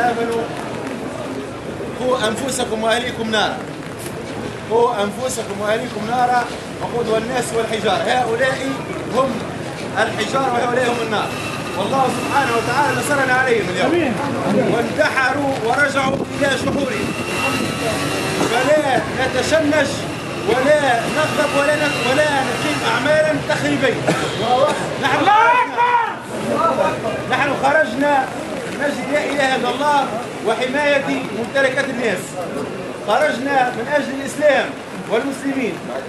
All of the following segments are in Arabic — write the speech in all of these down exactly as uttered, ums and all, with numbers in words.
آمنوا قوا أنفسكم وأهليكم نارا قوا أنفسكم وأهليكم نارا وقودها الناس والحجارة. هؤلاء هم الحجارة وهؤلاء هم النار. والله سبحانه وتعالى نصرنا عليهم اليوم وانتحروا ورجعوا إلى شحورهم. فلا نتشنج ولا نغضب ولا ولا نقيم أعمالا تخريبية. نحن نحن خرجنا من أجل لا إله إلا الله وحماية ممتلكات الناس. خرجنا من أجل الإسلام والمسلمين.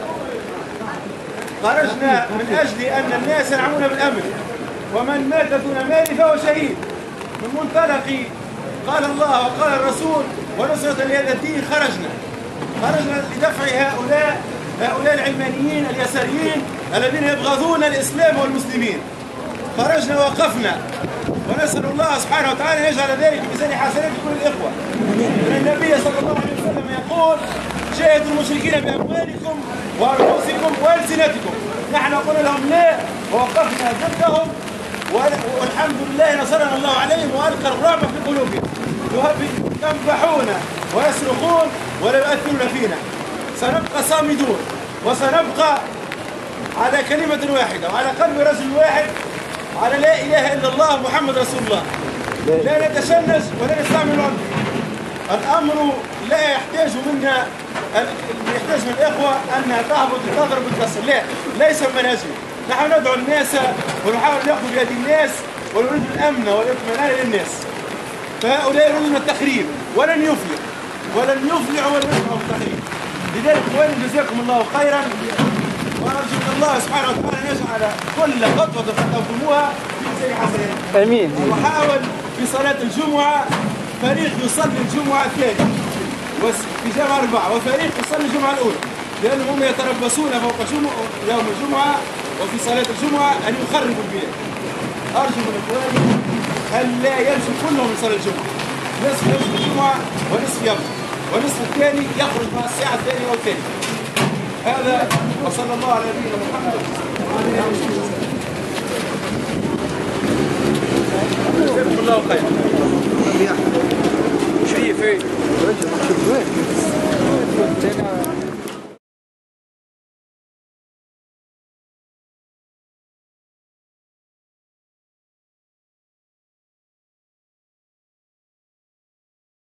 خرجنا من أجل أن الناس ينعمون بالأمن، ومن مات دون مال فهو شهيد. من منطلق قال الله وقال الرسول ونصرة لهذا الدين خرجنا. خرجنا لدفع هؤلاء هؤلاء العلمانيين اليساريين الذين يبغضون الإسلام والمسلمين. خرجنا ووقفنا ونسأل الله سبحانه وتعالى أن يجعل ذلك في ميزان حسنات كل الإخوة. إن النبي صلى الله عليه وسلم يقول: شاهدوا المشركين بأموالكم وأنفسكم وألسنتكم. نحن قلنا لهم لا ووقفنا ضدهم، والحمد لله نصرنا الله عليهم وألقى الرعب في قلوبهم. ينبحون ويصرخون ولا يؤثرون فينا. سنبقى صامدون وسنبقى على كلمة واحدة وعلى قلب رجل واحد على لا إله إلا الله محمد رسول الله. لا نتشنج ولا نستعمل العنف. الأمر لا يحتاج منا يحتاج من الإخوة أنها تهبط وتضرب وتكسر. لا، ليس من منهجنا. نحن ندعو الناس ونحاول نأخذ بيد الناس ونريد الأمن والاطمئنان للناس. فهؤلاء يريدون التخريب ولن يفلح ولن يفلحوا ولن يفلحوا بالتخريب. لذلك إخواني جزاكم الله خيرا، وأرجو من الله سبحانه وتعالى أن يجعل كل خطوة تقدموها في ميزان حسنات. آمين. وحاول في صلاة الجمعة فريق يصلي الجمعة الثانية في جامعة أربعة، وفريق يصلي الجمعة الأولى، لأنهم هم يتربصون فوق جمعة يوم الجمعة وفي صلاة الجمعة أن يخربوا البلاد. أرجو من إخواني أن لا يمشي كلهم يصلي الجمعة، نصف يمشي الجمعة ونصف يبقى، والنصف الثاني يخرج مع الساعة الثانية والثانية. هذا وصلى الله على نبينا محمد وعلى آله وصحبه وسلم. جزاكم الله خيرا. شريف ايه؟